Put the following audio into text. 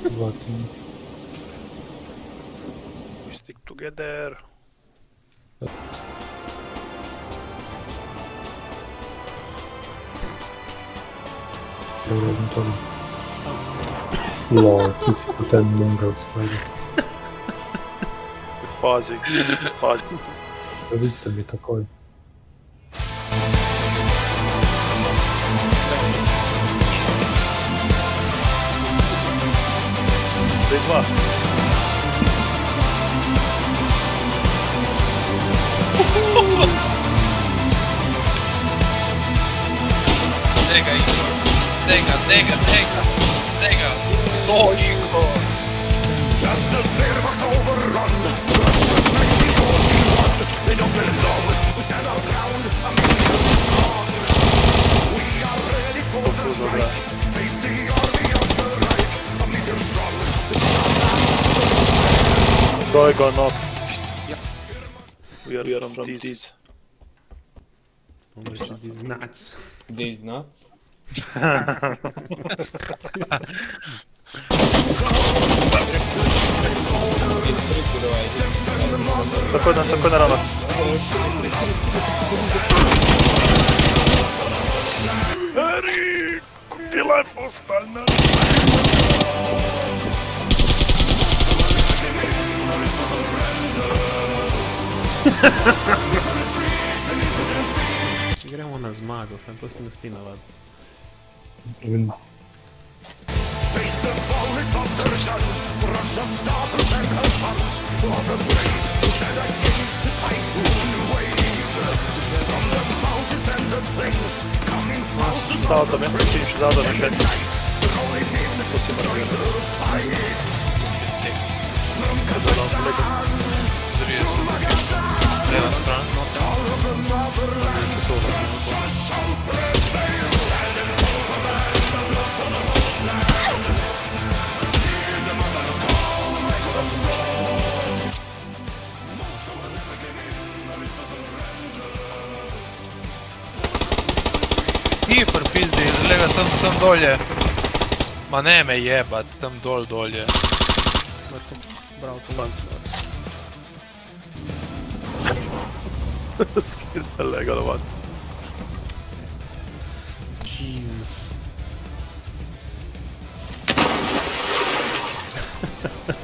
Vatim. We stick together. Dobro, to Lol, ti si tu ten mongrel stavio. Pazi, pazi. Vidi se mi takoj. D2. Tega, Igor. Tega. Toliko. As the Wehrmacht overrun, crush the 1941. They don't belong, we stand our ground, a million strong. We are ready for the strike, face the army of the Reich, a million strong. This is our land. Going or not. We are from this. These nuts. These nuts? Spokojna rana. Erik! Ti life ostaljna. Gremo na zmago, fam, to se mi zdi navadno. Face the bullets of their guns, Russia's daughters and her sons, all the brave who stand against the typhoon wave. From the mountains and the plains, coming thousands of the brave, and the night, the holy men join the fight. From Kazakhstan to Magadan, all of the motherland, Russia shall prevail, standing for the land of love for the homeland. Hear the mother's call for the soul. Moscow will never give in, there is no surrender. Kipar pizdi, lega tam dolje. Ma ne me jebat, tam dolje. Bravo, to lanci. Spizda legalovan. Jesus.